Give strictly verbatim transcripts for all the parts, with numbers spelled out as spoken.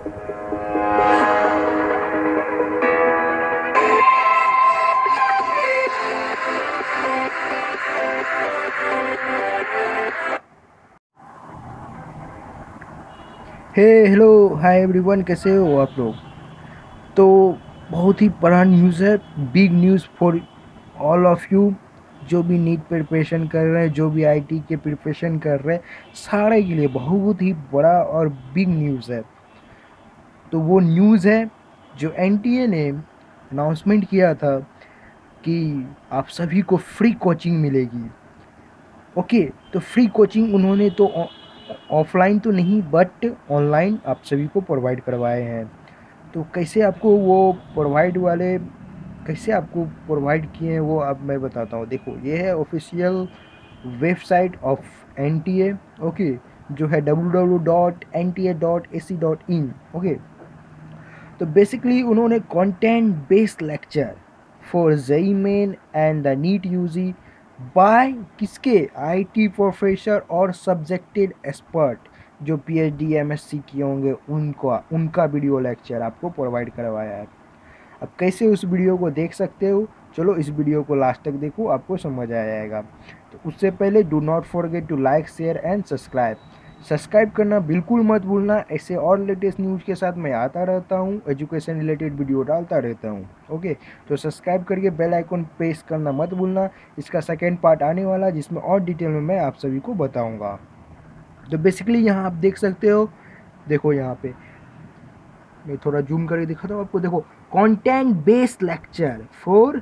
हे hello hi everyone, कैसे हो आप लोग। तो बहुत ही बड़ा न्यूज़ है, big news for all of you, जो भी नीट प्रिपरेशन कर रहे हैं, जो भी आईटी के प्रिपरेशन कर रहे हैं, सारे के लिए बहुत ही बड़ा और बिग न्यूज़ है। तो वो न्यूज़ है जो एनटीए ने अनाउंसमेंट किया था कि आप सभी को फ्री कोचिंग मिलेगी। ओके, तो फ्री कोचिंग उन्होंने तो ऑफलाइन तो नहीं बट ऑनलाइन आप सभी को प्रोवाइड करवाए हैं। तो कैसे आपको वो प्रोवाइड वाले कैसे आपको प्रोवाइड किए हैं वो अब मैं बताता हूँ। देखो, ये है official website of NTA, okay, जो है W W W dot N T A dot A C dot in. Okay, तो बेसिकली उन्होंने content based lecture for JEE Main and the NEET UG by किसके, आईआईटी प्रोफेसर और subjected expert जो PhD MSc किए होंगे उनका उनका video lecture आपको प्रोवाइड करवाया है। अब कैसे उस वीडियो को देख सकते हो, चलो इस वीडियो को लास्ट तक देखो, आपको समझ आ जाएगा। तो उससे पहले do not forget to like share and subscribe subscribe करना बिल्कुल मत भूलना। ऐसे और लेटेस्ट न्यूज़ के साथ मैं आता रहता हूँ, एजुकेशन रिलेटेड वीडियो डालता रहता हूँ। ओके, तो सब्सक्राइब करके बेल आइकन प्रेस करना मत भूलना। इसका सेकेंड पार्ट आने वाला जिसमें और डिटेल में मैं आप सभी को बताऊँगा। तो बेसिकली यहाँ आप देख सकते हो, देखो यहाँ पे मैं थोड़ा जूम करके दिखाता हूँ आपको। देखो, content based lecture for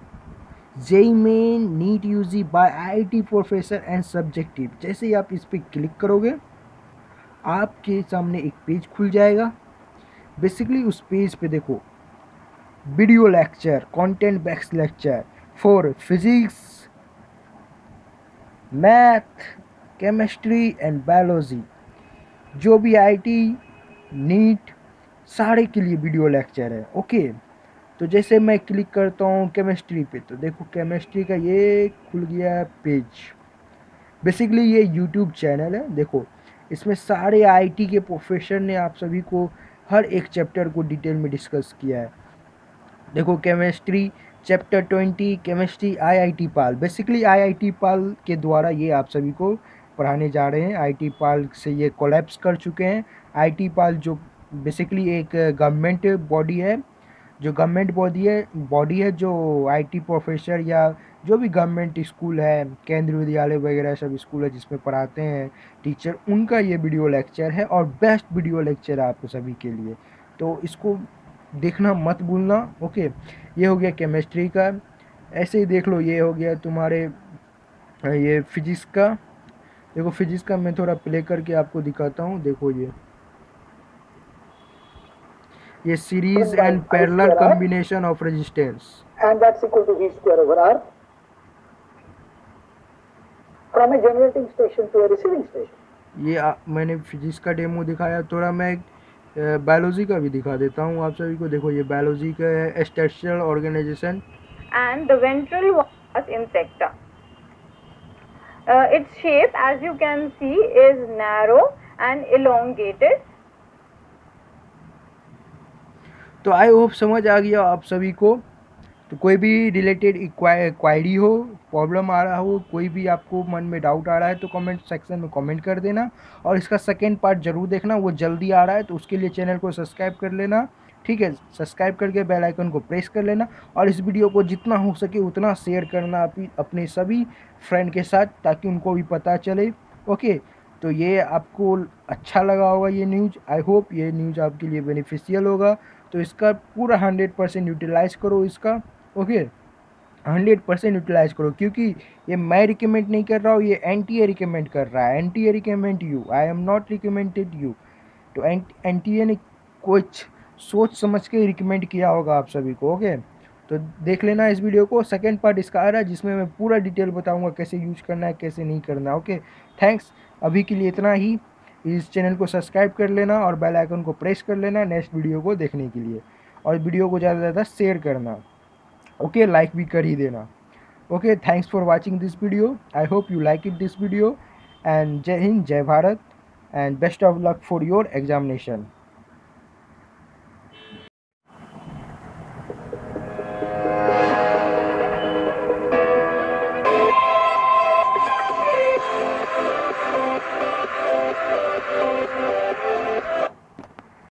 JEE Main NEET UG by IIT professor and subjective. जैसे ही आप इस पर क्लिक करोगे आपके सामने एक पेज खुल जाएगा। बेसिकली उस पेज पे देखो, video lecture, content based lecture for physics, math, chemistry and biology, जो भी आईटी, नीट, सारे के लिए वीडियो लेक्चर है। ओके, तो जैसे मैं क्लिक करता हूँ केमिस्ट्री पे, तो देखो केमिस्ट्री का ये खुल गया है पेज। बेसिकली ये यूट्यूब चैनल है। देखो, इसमें सारे आईटी के प्रोफेसर ने आप सभी को हर एक चैप्टर को डिटेल में डिस्कस किया है। देखो, chemistry chapter twenty, chemistry IIT PAL. Basically IIT PAL के द्वारा ये आप सभी को पढ़ाने जा रहे हैं। आईआईटी पाल से ये कोलैप्स कर चुके हैं। आईआईटी पाल जो बेसिकली एक गवर्नमेंट बॉडी है, जो गवर्नमेंट बॉडी है बॉडी है जो आईटी प्रोफेसर या जो भी गवर्नमेंट स्कूल है, केंद्रीय विद्यालय वगैरह सब स्कूल है जिसमें पढ़ाते हैं टीचर, उनका ये वीडियो लेक्चर है और बेस्ट वीडियो लेक्चर है आप सभी के लिए। तो इसको देखना मत भूलना। ओके, ये हो गया केमिस्ट्री का। ऐसे ही देख लो, ये हो गया तुम्हारे ये फिजिक्स का। देखो फिजिक्स का मैं थोड़ा प्ले करके आपको दिखाता हूँ। देखो ये ये series and parallel combination of resistance and that's equal to V square over R from a generating station to a receiving station. ये आ, मैंने फिजिक्स का डेमो दिखाया। थोड़ा मैं बायोलॉजी का भी दिखा देता हूँ आप सभी को। देखो, ये बायोलॉजी का है, structural organisation and the ventral was insecta. Uh, its shape, as you can see, is narrow and elongated. तो आई होप समझ आ गया आप सभी को। तो कोई भी रिलेटेड क्वायरी हो, प्रॉब्लम आ रहा हो, कोई भी आपको मन में डाउट आ रहा है तो कमेंट सेक्शन में कमेंट कर देना। और इसका सेकेंड पार्ट ज़रूर देखना, वो जल्दी आ रहा है, तो उसके लिए चैनल को सब्सक्राइब कर लेना। ठीक है, सब्सक्राइब करके बेल आइकन को प्रेस कर लेना और इस वीडियो को जितना हो सके उतना शेयर करना अपने सभी फ्रेंड के साथ, ताकि उनको भी पता चले। ओके, तो ये आपको अच्छा लगा होगा ये न्यूज़। आई होप ये न्यूज़ आपके लिए बेनिफिशियल होगा। तो इसका पूरा हंड्रेड परसेंट यूटिलाइज़ करो इसका। ओके, हंड्रेड परसेंट यूटिलाइज़ करो, क्योंकि ये मैं रिकमेंड नहीं कर रहा हूँ, ये एनटीए रिकमेंड कर रहा है। NTA recommend you, I am not recommended you. तो एनटीए ने कुछ सोच समझ के रिकमेंड किया होगा आप सभी को। ओके, तो देख लेना इस वीडियो को। सेकेंड पार्ट इसका आ रहा है जिसमें मैं पूरा डिटेल बताऊंगा कैसे यूज करना है, कैसे नहीं करना। ओके, थैंक्स, अभी के लिए इतना ही। इस चैनल को सब्सक्राइब कर लेना और बेल आइकन को प्रेस कर लेना नेक्स्ट वीडियो को देखने के लिए, और वीडियो को ज़्यादा से ज़्यादा शेयर करना। ओके, लाइक भी कर ही देना। Okay, thanks for watching this video. I hope you like it this video, and जय हिंद, जय Bharat, and best of luck for your examination.